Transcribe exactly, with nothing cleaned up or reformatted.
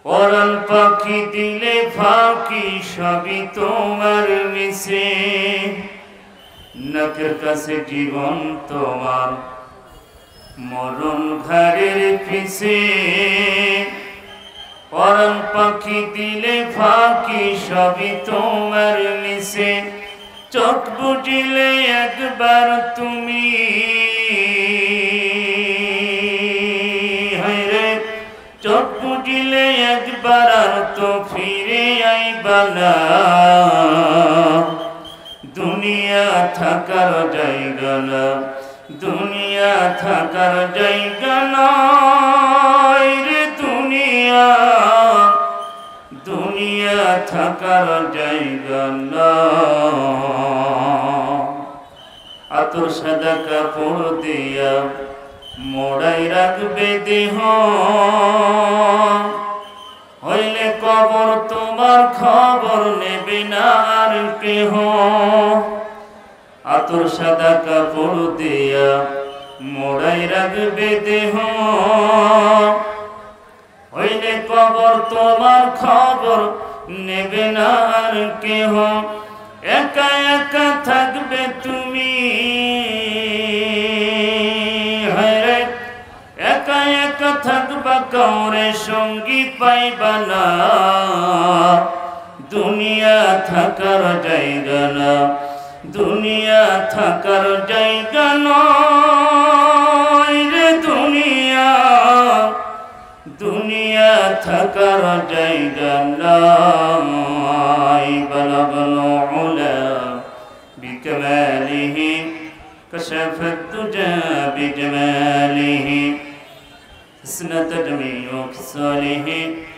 পরাণ পাখি দিলে ফাঁকি সবই তোমার মিশে নাকের কাছে জীবন তোমার মরণ ঘাড়ের পিছে পরাণ পাখি দিলে ফাঁকি সবই তোমার মিশে চোখ বুঝিলে একবার তুমি চোখ বুঝিলে একবার আর তো ফিরে আইবা না দুনিয়া থাকার জায়গা না দুনিয়া থাকার জায়গা নয় রে দুনিয়া দুনিয়া থাকার জায়গা না আতর সাদা কাপড় দিয়া মোড়াই রাখবে দেহ হইলে কবর তোমার খবর নেবে না আর কেহ আতর সাদা কাপড় দিয়া মোড়াই রাখবে দেহ হইলে কবর তোমার খবর নেবে না আর কেহ একা একা থাকবে তুমি একা একা থাকবা কাউরে সঙ্গী পাইবা না দুনিয়া থাকার জায়গা না দুনিয়া থাকার জায়গা নয় রে দুনিয়া দুনিয়া থাকার জায়গা নয় বলবল উলা বিকমালিহি كشف الدجى بجماله حسنت جميع خصاله